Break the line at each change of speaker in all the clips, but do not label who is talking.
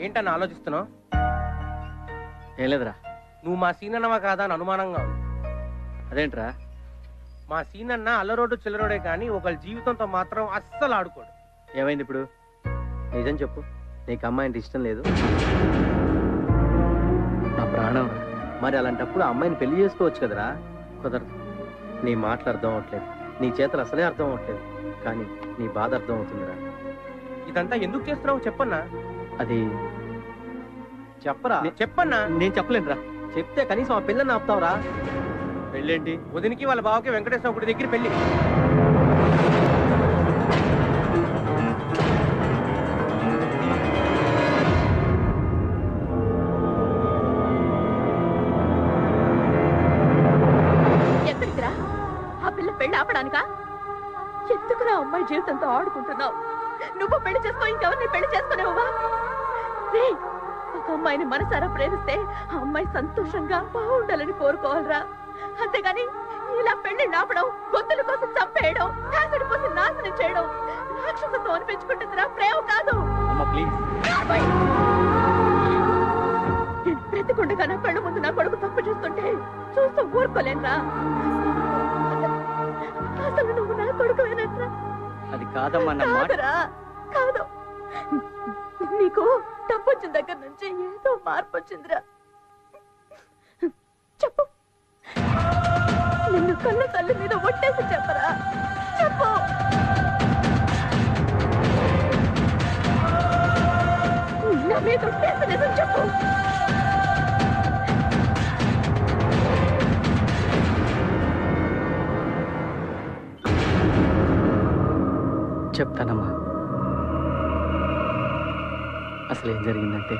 ఏంటన్నా ఆలోచిస్తున్నావు?
ఏం లేదురా.
నువ్వు మా సీనన్నవా కాదా అని అనుమానంగా ఉంది.
అదేంట్రా?
మా సీనన్న అల్లరోడు చిల్లరోడే కానీ ఒకళ్ళ జీవితంతో మాత్రం అస్సలు ఆడుకోడు.
ఏమైంది ఇప్పుడు? నిజం చెప్పు. నీకు అమ్మాయిని ఇష్టం లేదు? నా ప్రాణం. మరి అలాంటప్పుడు అమ్మాయిని పెళ్లి చేసుకోవచ్చు కదరా. కుదరదు. నీ మాటలు అర్థం అవట్లేదు, నీ చేతలు అసలే అర్థం అవట్లేదు, కానీ నీ బాధ అర్థం అవుతుందిరా.
ఇదంతా ఎందుకు చేస్తున్నావు చెప్పన్నా.
అది చెప్పరా.
చెప్పన్నా.
నేను చెప్పలేనురా. చెప్తే కనీసం ఆ పిల్లని ఆపుతావురా. పెళ్ళేంటి?
వదినికి వాళ్ళ బావకి వెంకటేశ్వర గుడి దగ్గర పెళ్లి.
ఎక్కడికిరా? ఆ పిల్ల పెళ్లి ఆపడానికా? ఎందుకురా అమ్మాయి జీవితంతో ఆడుకుంటున్నావు? నువ్వు పెళ్లి చేసుకో, ఇంకెవరిని పెళ్లి చేసుకునేవా? ఒక అమ్మాయిని మనసారా ప్రేమిస్తే ఆ అమ్మాయి సంతోషంగా బాగుండాలని కోరుకోవాలరా. అంతేగాని ఇలా పెళ్లి ఆపడం, గొంతుల కోసం చంపేయడం, యాసిడ్ పోసి నాశనం చేయడం రాక్షసత్వం అనిపించుకుంటుందిరా, ప్రేమ కాదు. నేను బ్రతికుండగా నా కళ్ళు ముందు నా కొడుకు తప్పు చేస్తుంటే చూస్తూ ఊరుకోలేనురా. అసలు నువ్వు నా కొడుకువేనట్రా?
అది కాదమ్మా.
కాదు, నీకు తప్పు వచ్చిన దగ్గర నుంచి ఏదో మార్పు వచ్చిందిరా. చెప్పు, నిన్ను కళ్ళ తల్లి మీద ఒట్టేసి చెప్పరా. చెప్పు. నా మీద ఒట్టేసి నిజం చెప్పు.
చెప్తానమ్మా. అసలు ఏం జరిగిందంటే,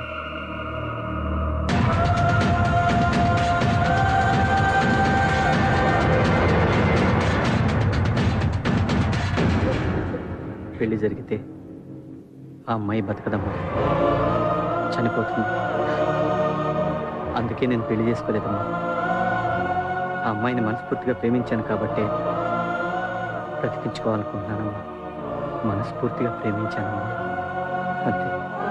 పెళ్లి జరిగితే ఆ అమ్మాయి బతకదమ్మా, చనిపోతుంది. అందుకే నేను పెళ్లి చేసుకోలేదమ్మా. ఆ అమ్మాయిని మనస్ఫూర్తిగా ప్రేమించాను కాబట్టే బ్రతికించుకోవాలనుకుంటున్నానమ్మా. మనస్ఫూర్తిగా ప్రేమించానమ్మా, అంతే.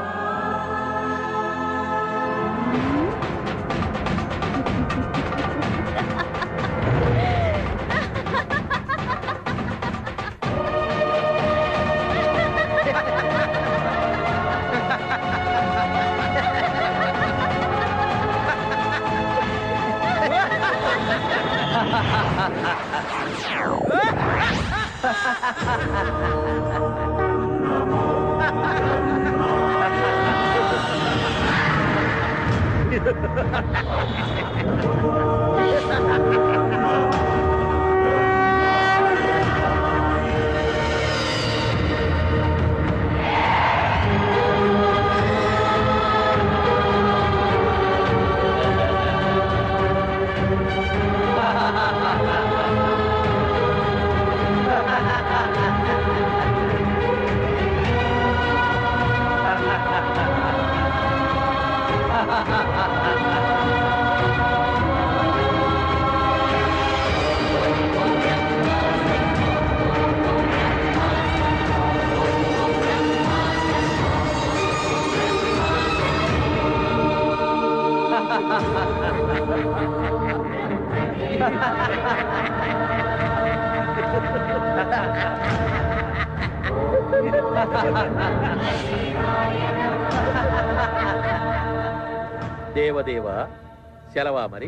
దేవదేవ సెలవా మరి?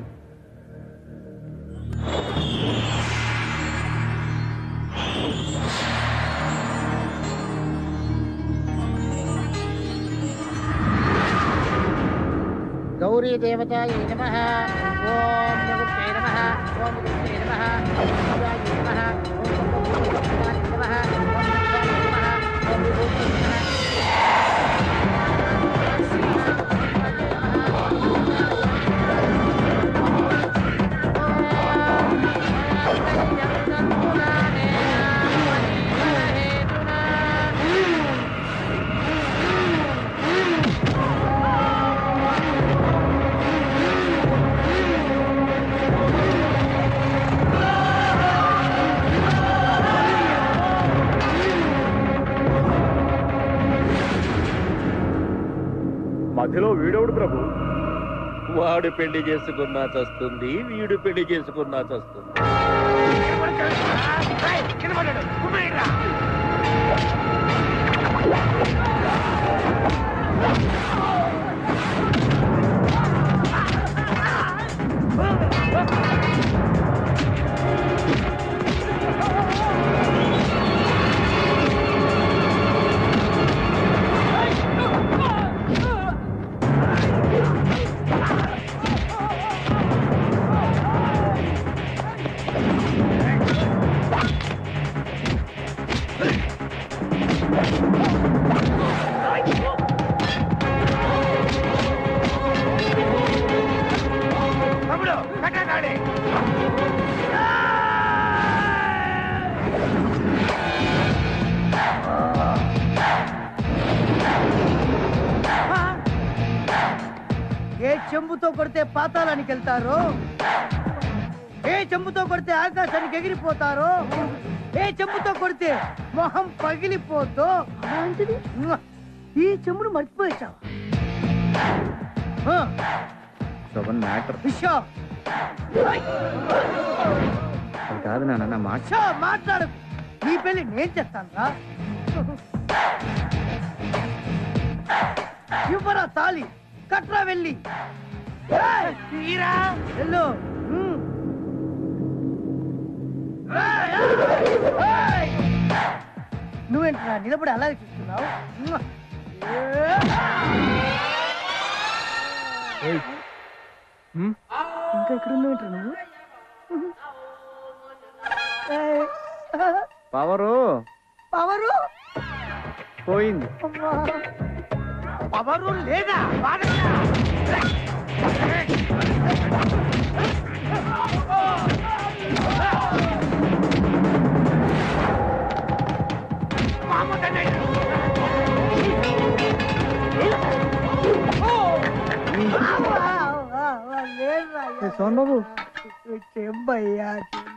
गौरी देवताय नमः। ओम प्रकृते नमः। ओम प्रकृते नमः। ओम शिवाय नमः। ओम शिवाय नमः। ओम शिवाय नमः। ओम विभूते नमः।
మధ్యలో వీడవుడు ప్రభు.
వాడు పెళ్లి చేసుకున్నా చస్తుంది, వీడు పెళ్లి చేసుకున్నా చస్తుంది.
ఏ చెంబుతో కొడితే పాతాళానికి వెళ్తారో, ఏ చెంబుతో కొడితే ఆకాశానికి ఎగిరిపోతారో, ఏ చెంబుతో కొడితే మొహం పగిలిపోతో ఈ చెంబును మర్చిపోయావా?
కాదు నాన్న మాట
మాట్లాడు. నీ పెళ్లి నేను చేస్తాను రా. ఇవ్వరా తాళి, కట్రా వెళ్ళి వెళ్ళు. నువ్వేంట్రా నిలబడి అలాగే చూస్తున్నావు? ఇంకా ఇక్కడ ఉన్నావేంట్రా నువ్వు?
పవరు
పవరు
పోయింది.
పవరు లేదా?
సోన్ బాబు
చెంబయ్యా.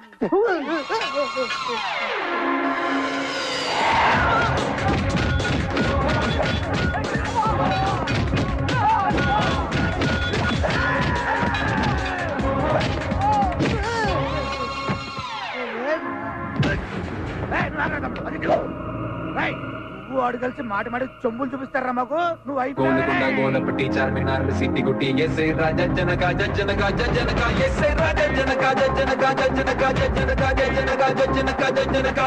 వాడు కలిసి మాట మాట చెంబులు చూపిస్తారా మాకు? నువ్వు
గోనకొండ గోనపట్టి చార్మినార్ సిట్టి గుట్టి ఎస్ఐ రాజా జనక జనక జనక ఎస్ఐ రాజా జనక జనక జనక జనక జనక జనక జనక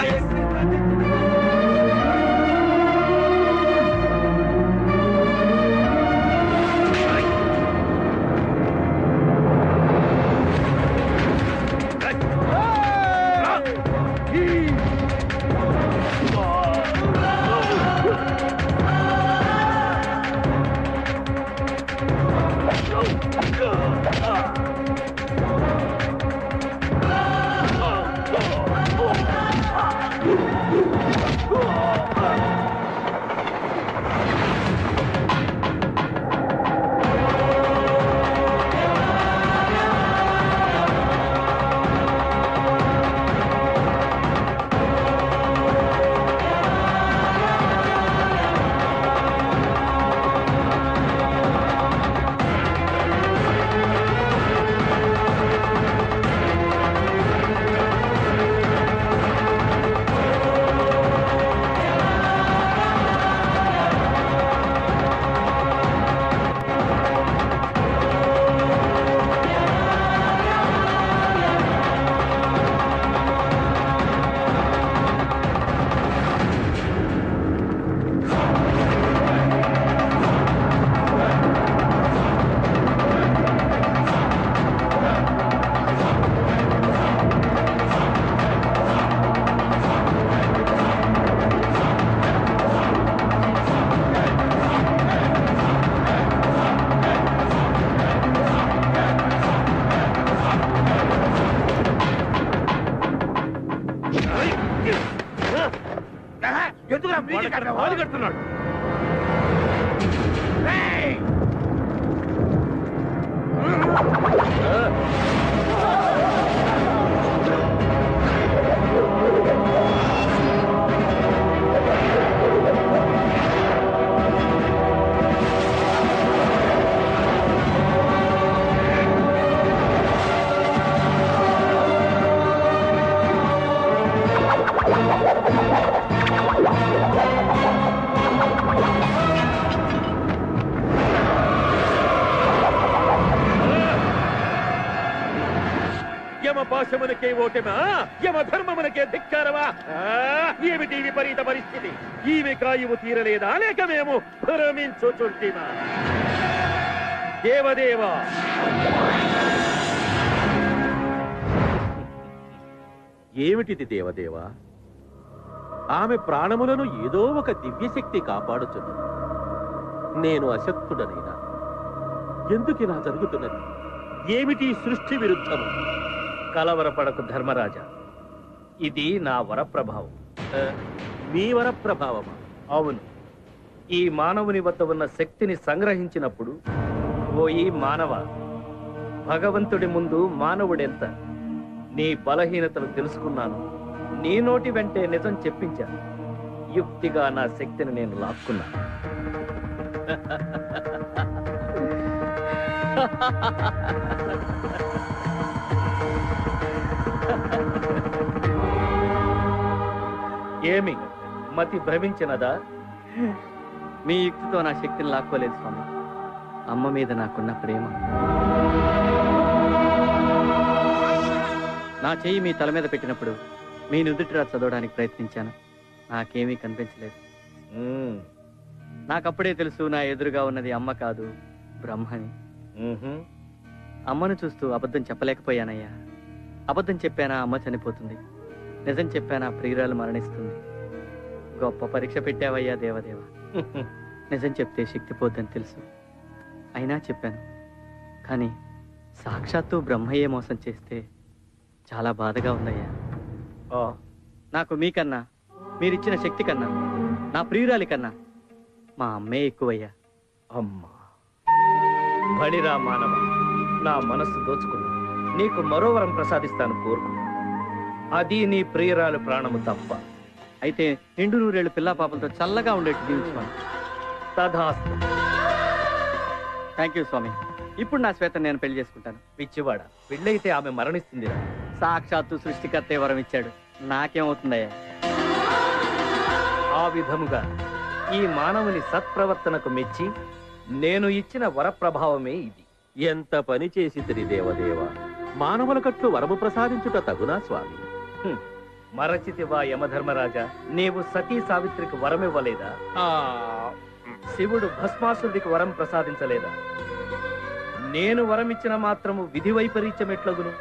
పాశమునకే ఓటమా, యమధర్మమునకే ధిక్కారమా? ఏమిటి విపరీత పరిస్థితి? ఈమె కాయువు తీరలేదా, లేక మేము భ్రమించుచుంటిమా? దేవదేవా, ఏమిటిది దేవదేవా? ఆమె ప్రాణములను ఏదో ఒక దివ్యశక్తి కాపాడుచున్నది. నేను అశక్తుడనైనా ఎందుకిలా జరుగుతున్నది? ఏమిటి సృష్టి విరుద్ధము?
కలవరపడకు ధర్మరాజా, ఇది నా వరప్రభావం.
మీ వరప్రభావమా?
అవును, ఈ మానవుని వద్ద ఉన్న శక్తిని సంగ్రహించినప్పుడు, ఓ ఈ మానవ, భగవంతుడి ముందు మానవుడెంత? నీ బలహీనతలు తెలుసుకున్నాను. నీ నోటి వెంటే నిజం చెప్పించాను. యుక్తిగా నా శక్తిని నేను లాక్కున్నాను. ఏమి మతి భ్రమించినదా?
మీ యుక్తితో నా శక్తిని లాక్కోలేదు స్వామి. అమ్మ మీద నాకున్న ప్రేమ. నా చెయ్యి మీ తల మీద పెట్టినప్పుడు మీ నుదుటిరా చదవడానికి ప్రయత్నించాను. నాకేమీ కనిపించలేదు. నాకప్పుడే తెలుసు నా ఎదురుగా ఉన్నది అమ్మ కాదు, బ్రహ్మని. అమ్మను చూస్తూ అబద్ధం చెప్పలేకపోయానయ్యా. అబద్ధం చెప్పానా అమ్మ చనిపోతుంది, నిజం చెప్పానా ప్రియురాలు మరణిస్తుంది. గొప్ప పరీక్ష పెట్టావయ్యా దేవదేవ. నిజం చెప్తే శక్తి పోద్దని తెలుసు, అయినా చెప్పాను. కానీ సాక్షాత్తు బ్రహ్మయ్యే మోసం చేస్తే చాలా బాధగా ఉందయ్యా. నాకు మీకన్నా, మీరిచ్చిన శక్తి కన్నా, నా ప్రియురాలి కన్నా మా అమ్మే ఎక్కువయ్యా.
అమ్మా, బడిరా మానవ, నా మనస్సు దోచుకున్నా. నీకు మరో వరం ప్రసాదిస్తాను, కోరుకు. అది నీ ప్రియురాలు ప్రాణము తప్ప.
అయితే నిండు నూరేళ్ళు పిల్లా పాపలతో చల్లగా ఉండేట్టు దీవించుకోండి.
తథాస్తు.
థ్యాంక్ యూ స్వామి. ఇప్పుడు నా శ్వేత నేను పెళ్లి చేసుకుంటాను.
పిచ్చివాడ, పెళ్ళైతే ఆమె మరణిస్తుందిరా.
సాక్షాత్తు సృష్టికర్తే వరం ఇచ్చాడు, నాకేమవుతుందయ్యా?
ఆ విధముగా ఈ మానవుని సత్ప్రవర్తనకు మెచ్చి నేను ఇచ్చిన వరప్రభావమే ఇది.
ఎంత పని చేసితిరి దేవదేవ! మానవుల కట్లు వరము ప్రసాదించుట తగునా స్వామి?
మరచితివా యమధర్మరాజా, నీవు సతీ సావిత్రికి వరమివ్వలేదా? శివుడు భస్మాసురుడికి వరం ప్రసాదించలేదా? నేను వరమిచ్చిన మాత్రము విధి వైపరీత్యం ఎట్లగును?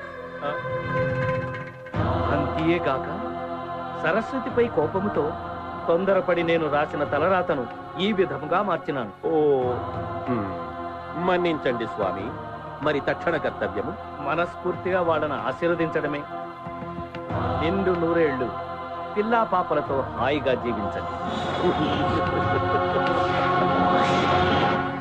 అంతేగాక సరస్వతిపై కోపముతో తొందరపడి నేను రాసిన తలరాతను ఈ విధముగా మార్చినాను.
మన్నించండి స్వామి. మరి తక్షణ కర్తవ్యము?
మనస్ఫూర్తిగా వాళ్ళను ఆశీర్వదించడమే. నిండు నూరేళ్లు పిల్లా పాపలతో హాయిగా జీవించండి.